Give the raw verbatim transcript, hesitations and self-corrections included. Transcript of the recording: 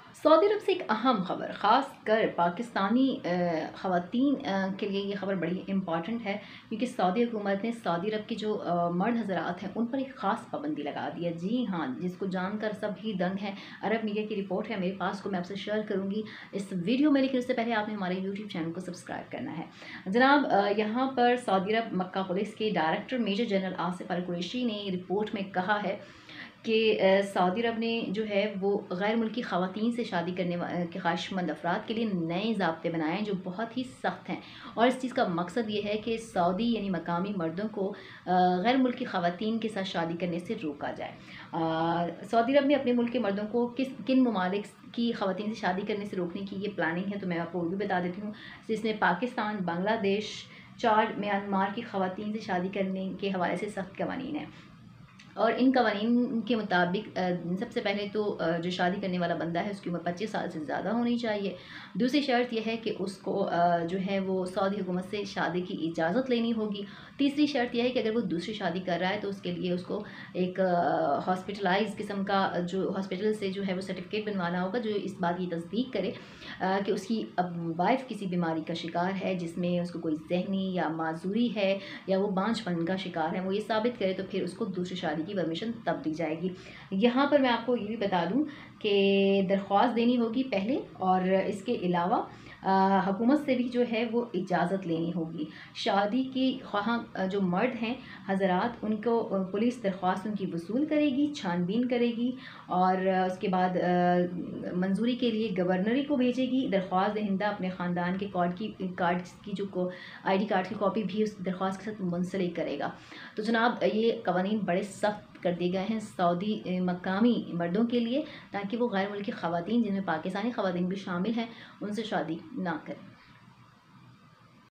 Saudi अरब से एक अहम खबर, ख़ास कर पाकिस्तानी ख़वातीन के लिए ये खबर बड़ी इम्पॉर्टेंट है, क्योंकि सऊदी हुकूमत ने सऊदी अरब के जो अ, मर्द हज़रात हैं उन पर एक ख़ास पाबंदी लगा दी है। जी हाँ, जिसको जानकर सभी दंग हैं। अरब मीडिया की रिपोर्ट है मेरे पास, को मैं आपसे शेयर करूँगी इस वीडियो में, लेकिन उससे पहले आपने हमारे यूट्यूब चैनल को सब्सक्राइब करना है। जनाब, यहाँ पर सऊदी अरब मक्का पुलिस के director major general Asif Al Qureshi ने रिपोर्ट में कहा है कि सऊदी अरब ने जो है वो गैर मुल्की ख़वातीन से शादी करने के ख्वाहिशमंद अफराद के लिए नए ज़ाब्ते बनाए हैं जो बहुत ही सख्त हैं। और इस चीज़ का मकसद ये है कि सऊदी यानी मकामी मर्दों को गैर मुल्की ख़वातीन के साथ शादी करने से रोका जाए। सऊदी अरब ने अपने मुल्क के मर्दों को किस किन ममालिक की ख़वातीन से शादी करने से रोकने की ये प्लानिंग है, तो मैं आपको वो भी बता देती हूँ। जिसमें पाकिस्तान, बांग्लादेश, चाद, म्यांमार की ख़वातीन से शादी करने के हवाले से सख्त कवानीन है। और इन कवानीन के मुताबिक सबसे पहले तो जो शादी करने वाला बंदा है उसकी उम्र पच्चीस साल से ज़्यादा होनी चाहिए। दूसरी शर्त यह है कि उसको जो है वो सऊदी हुकूमत से शादी की इजाज़त लेनी होगी। तीसरी शर्त यह है कि अगर वो दूसरी शादी कर रहा है तो उसके लिए उसको एक हॉस्पिटलाइज किस्म का जो हॉस्पिटल से जो है वो सर्टिफिकेट बनवाना होगा, जो इस बात की तस्दीक करे कि उसकी अब वाइफ किसी बीमारी का शिकार है जिसमें उसको कोई जहनी या माजूरी है या वो बांझपन का शिकार है। वो ये साबित करे तो फिर उसको दूसरी शादी की परमिशन तब दी जाएगी। यहाँ पर मैं आपको ये भी बता दूँ कि दरख्वास्त देनी होगी पहले, और इसके अलावा हुकूमत से भी जो है वो इजाज़त लेनी होगी। शादी की ख्वाह जो मर्द हैं हज़रात, उनको पुलिस दरख्वास्त उनकी वसूल करेगी, छानबीन करेगी और उसके बाद मंजूरी के लिए गवर्नरी को भेजेगी। दरख्वास्त दहिंदा अपने ख़ानदान के कार्ड की कार्ड की जो आई डी कार्ड की कॉपी भी उस दरख्वास्त के साथ मुंसलिक करेगा। तो जनाब, ये कवानीन बड़े सख्त कर दिए गए हैं सऊदी मकामी मर्दों के लिए, ताकि वो गैर मुल्की ख़वातीन जिनमें पाकिस्तानी ख़वातीन भी शामिल हैं उनसे शादी ना करें।